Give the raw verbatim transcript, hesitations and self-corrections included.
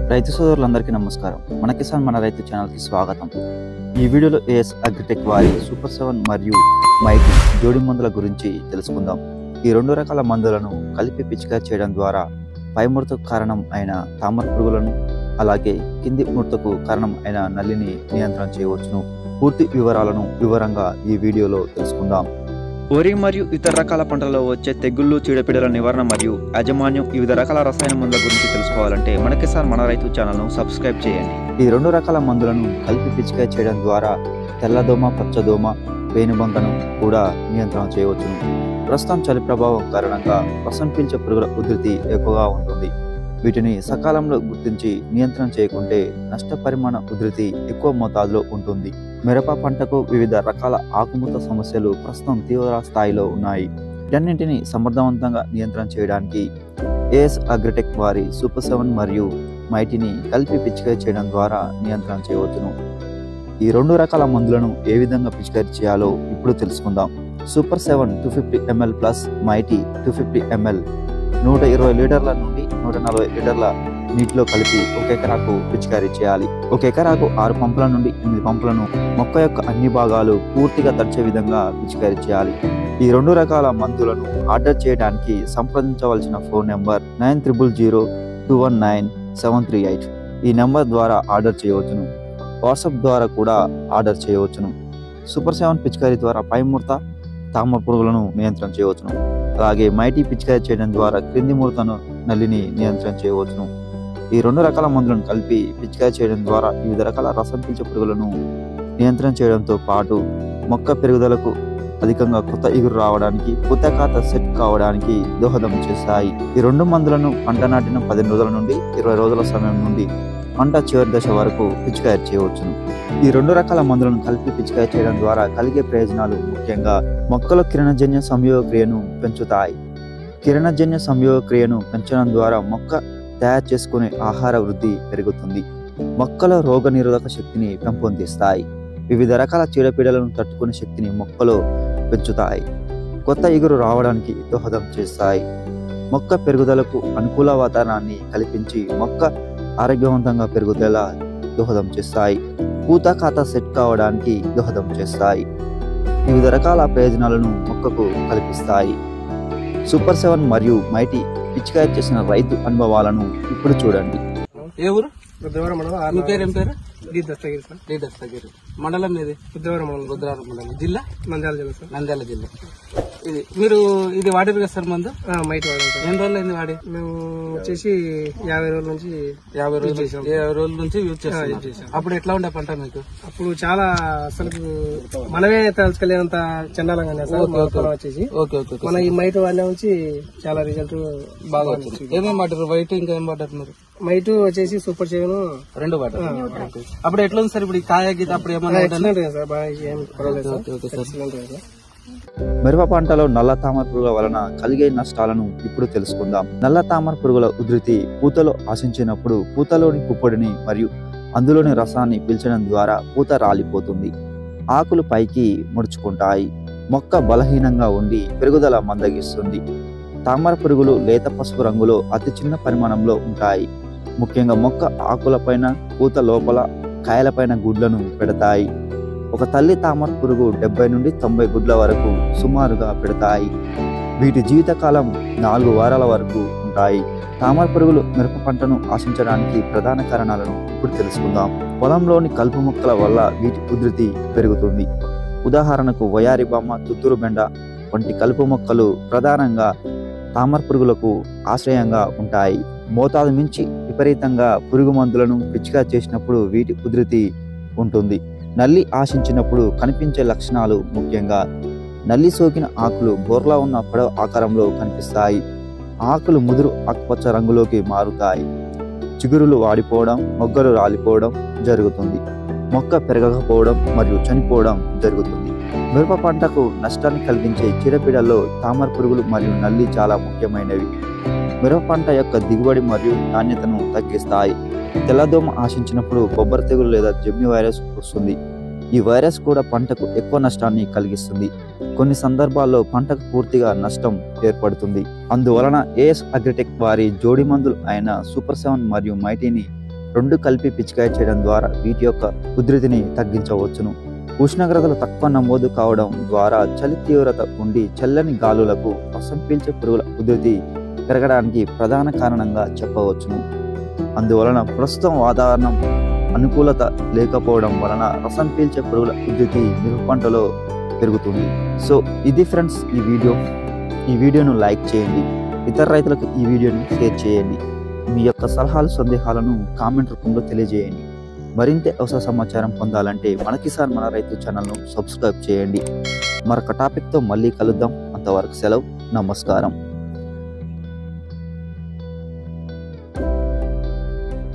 రైతు సోదరులందరికీ నమస్కారం. మన కిసాన్ మన రైతు ఛానల్కి స్వాగతం. ఈ వీడియోలో ఏఎస్ అగ్రిటెక్ వారి సూపర్ సెవెన్ మరియు మైటీ జోడి మందుల గురించి తెలుసుకుందాం. ఈ రెండు రకాల మందులను కలిపి పిచికారీ చేయడం ద్వారా పై ముడతకు కారణం అయిన తామర పురుగులను, అలాగే కింది ముడతకు కారణం అయిన నల్లిని నియంత్రణ చేయవచ్చును. పూర్తి వివరాలను వివరంగా ఈ వీడియోలో తెలుసుకుందాం. వరి మరియు ఇతర రకాల పంటలలో వచ్చే తెగుళ్లు, చీడపీడల నివారణ మరియు యాజమాన్యం, వివిధ రకాల రసాయన మందుల గురించి తెలుసుకోవాలంటే మన కిసాన్ మన రైతు ఛానల్ను సబ్స్క్రైబ్ చేయండి. ఈ రెండు రకాల మందులను కలిపి పిచికారీ చేయడం ద్వారా తెల్లదోమ, పచ్చదోమ, పేనుబంకను కూడా నియంత్రణ చేయవచ్చును. ప్రస్తుతం చలి ప్రభావం కారణంగా రసం పీల్చే పురుగుల ఉధృతి ఎక్కువగా ఉంటుంది. వీటిని సకాలంలో గుర్తించి నియంత్రణ చేయకుంటే నష్టపరిమాణ ఉధృతి ఎక్కువ మోతాదులో ఉంటుంది. మిరప పంటకు వివిధ రకాల ఆకుముడత సమస్యలు ప్రస్తుతం తీవ్ర స్థాయిలో ఉన్నాయి. వీటన్నింటినీ సమర్థవంతంగా నియంత్రణ చేయడానికి ఏఎస్ అగ్రిటెక్ వారి సూపర్ సెవెన్ మరియు మైటీని కలిపి పిచికారీ చేయడం ద్వారా నియంత్రణ చేయవచ్చును. ఈ రెండు రకాల మందులను ఏ విధంగా పిచికారీ చేయాలో ఇప్పుడు తెలుసుకుందాం. Super seven two fifty ml plus mighty two fifty ml నూట ఇరవై లీటర్ల నుండి నూట నలభై లీటర్ల నీటిలో కలిపి ఒక ఎకరాకు పిచికారీ చేయాలి. ఒక ఎకరాకు ఆరు పంపుల నుండి ఎనిమిది పంపులను మొక్క యొక్క అన్ని భాగాలు పూర్తిగా తడిచే విధంగా పిచికారీ చేయాలి. ఈ రెండు రకాల మందులను ఆర్డర్ చేయడానికి సంప్రదించవలసిన phone number nine triple zero two one nine seven three eight. ఈ నెంబర్ ద్వారా ఆర్డర్ చేయవచ్చును. వాట్సాప్ ద్వారా కూడా ఆర్డర్ చేయవచ్చును. సూపర్ సెవెన్ పిచికారీ ద్వారా పై ముడత, తామర పురుగులను నియంత్రణ చేయవచ్చును. అలాగే మైటీ పిచికారీ చేయడం ద్వారా క్రింది ముడతను, నల్లిని నియంత్రణ చేయవచ్చును. ఈ రెండు రకాల మందులను కలిపి పిచికారీ చేయడం ద్వారా వివిధ రకాల రసం పీల్చే పురుగులను నియంత్రణ చేయడంతో పాటు మొక్క పెరుగుదలకు, అధికంగా కొత్త ఇగురు రావడానికి, పూత ఖాతా సెట్ కావడానికి దోహదం చేస్తాయి. ఈ రెండు మందులను పంట నాటిన పదిహేను రోజుల నుండి ఇరవై రోజుల సమయం నుండి పంట చివరి దశ వరకు పిచికారీ చేయవచ్చును. ఈ రెండు రకాల మందులను కలిపి పిచికారీ చేయడం ద్వారా కలిగే ప్రయోజనాలు ముఖ్యంగా మొక్కల కిరణజన్య సంయోగ క్రియను పెంచుతాయి. కిరణజన్య సంయోగ క్రియను పెంచడం ద్వారా మొక్క తయారు చేసుకునే ఆహార వృద్ధి పెరుగుతుంది. మొక్కల రోగ నిరోధక శక్తిని పెంపొందిస్తాయి. వివిధ రకాల చీడపీడలను తట్టుకునే శక్తిని మొక్కలో పెంచుతాయి. కొత్త ఇగురు రావడానికి దోహదం చేస్తాయి. మొక్క పెరుగుదలకు అనుకూల వాతావరణాన్ని కల్పించి మొక్క ఆరోగ్యవంతంగా పెరుగుదల దోహదం చేస్తాయి. పూత ఖాతా సెట్ కావడానికి దోహదం చేస్తాయి. వివిధ రకాల ప్రయోజనాలను మొక్కకు కల్పిస్తాయి. సూపర్ సెవెన్ మరియు మైటీ పిచికారీ చేసిన రైతు అనుభవాలను ఇప్పుడు చూడండి. ఏ ఊరు? బుద్ధవరం మండలం. మీ పేరు ఏం పేరు? D Dastagiri sir. D Dastagiri. మండలం మీది? బుద్ధవరం మండలం. బుద్ధవరం మండలం. జిల్లా? నంద్యాల జిల్లా సార్. నంద్యాల జిల్లా. ఇది మీరు ఇది వాడారు కదా సార్ మందు? మైట్ వాడారు సార్. ఎన్ని రోజులు అయింది వాడి? మేము వచ్చేసి యాభై రోజుల నుంచి యాభై రోజులు చేసాం. యాభై రోజుల నుంచి యూజ్ చేసాం. అప్పుడు ఎట్లా ఉండే పంట మీకు? అప్పుడు చాలా అసలు మనమే తెలుసుకోలేనంత చండాలంగా సార్ వచ్చేసి. Okay okay. మన ఈ మైట్ వాడిన నుంచి చాలా రిజల్ట్ బాగా వచ్చింది. ఏమేమి వాడారు? వైట్ ఇంకా ఏం వాడారు మీరు? మైట్ వచ్చేసి సూపర్ సెవెన్ రెండు వాడారు. అప్పుడు ఎట్లా ఉంది సార్? ఇప్పుడు ఈ కాయ గీత అప్పుడు ఏమన్నా సార్? బాగా ఏం పర్వాలేదు. మిరప పంటలో నల్ల తామర పురుగుల వలన కలిగే నష్టాలను ఇప్పుడు తెలుసుకుందాం. నల్ల తామర పురుగుల ఉధృతి పూతలో ఆశించినప్పుడు పూతలోని పుప్పొడిని మరియు అందులోని రసాన్ని పీల్చడం ద్వారా పూత రాలిపోతుంది. ఆకులు పైకి ముడుచుకుంటాయి. మొక్క బలహీనంగా ఉండి పెరుగుదల మందగిస్తుంది. తామర పురుగులు లేత పసుపు రంగులో అతి చిన్న పరిమాణంలో ఉంటాయి. ముఖ్యంగా మొక్క ఆకులపైన, పూత లోపల, కాయలపైన గుడ్లను పెడతాయి. ఒక తల్లి తామర పురుగు డెబ్బై నుండి తొంభై గుడ్ల వరకు సుమారుగా పెడతాయి. వీటి జీవితకాలం నాలుగు వారాల వరకు ఉంటాయి. తామర పురుగులు మిరప పంటను ఆశించడానికి ప్రధాన కారణాలను ఇప్పుడు తెలుసుకుందాం. పొలంలోని కలుపు మొక్కల వల్ల వీటి ఉధృతి పెరుగుతుంది. ఉదాహరణకు వయారి బామ, తుత్తూరు బెండ వంటి కలుపు మొక్కలు ప్రధానంగా తామర పురుగులకు ఆశ్రయంగా ఉంటాయి. మోతాదు మించి విపరీతంగా పురుగు మందులను పిచికారీ చేసినప్పుడు వీటి ఉధృతి ఉంటుంది. నల్లి ఆశించినప్పుడు కనిపించే లక్షణాలు ముఖ్యంగా నల్లి సోకిన ఆకులు బోర్లా ఉన్న పొడవు ఆకారంలో కనిపిస్తాయి. ఆకులు ముదురు ఆకుపచ్చ రంగులోకి మారుతాయి. చిగురులు వాడిపోవడం, మొగ్గలు రాలిపోవడం జరుగుతుంది. మొక్క పెరగకపోవడం మరియు చనిపోవడం జరుగుతుంది. మిరప పంటకు నష్టాన్ని కలిగించే చీడపీడల్లో తామర పురుగులు మరియు నల్లి చాలా ముఖ్యమైనవి. మిరప పంట యొక్క దిగుబడి మరియు నాణ్యతను తగ్గిస్తాయి. తెల్లదోమ ఆశించినప్పుడు బొబ్బర తెగులు లేదా జెమ్ని వైరస్ వస్తుంది. ఈ వైరస్ కూడా పంటకు ఎక్కువ నష్టాన్ని కలిగిస్తుంది. కొన్ని సందర్భాల్లో పంటకు పూర్తిగా నష్టం ఏర్పడుతుంది. అందువలన ఏఎస్ అగ్రిటెక్ వారి జోడి మందులు అయిన సూపర్ సెవెన్ మరియు మైటీని రెండు కలిపి పిచికారీ చేయడం ద్వారా వీటి యొక్క ఉధృతిని తగ్గించవచ్చును. ఉష్ణోగ్రతలు తక్కువ నమోదు కావడం ద్వారా చలి తీవ్రత ఉండి చల్లని గాలులకు రసం పీల్చే పురుగుల ఉధృతి పెరగడానికి ప్రధాన కారణంగా చెప్పవచ్చును. అందువలన ప్రస్తుతం వాతావరణం అనుకూలత లేకపోవడం వలన రసం పీల్చే పురుగుల ఉధృతి మిరప పంటలో పెరుగుతుంది. సో ఇది ఫ్రెండ్స్ ఈ వీడియో. ఈ వీడియోను లైక్ చేయండి, ఇతర రైతులకు ఈ వీడియోని షేర్ చేయండి. మీ యొక్క సలహాలు సందేహాలను కామెంట్ రూపంలో తెలియజేయండి. మరింత అవసర సమాచారం పొందాలంటే మన కిసాన్ మన రైతు ఛానల్ను సబ్స్క్రైబ్ చేయండి. మరొక టాపిక్తో మళ్ళీ కలుద్దాం. అంతవరకు సెలవు, నమస్కారం.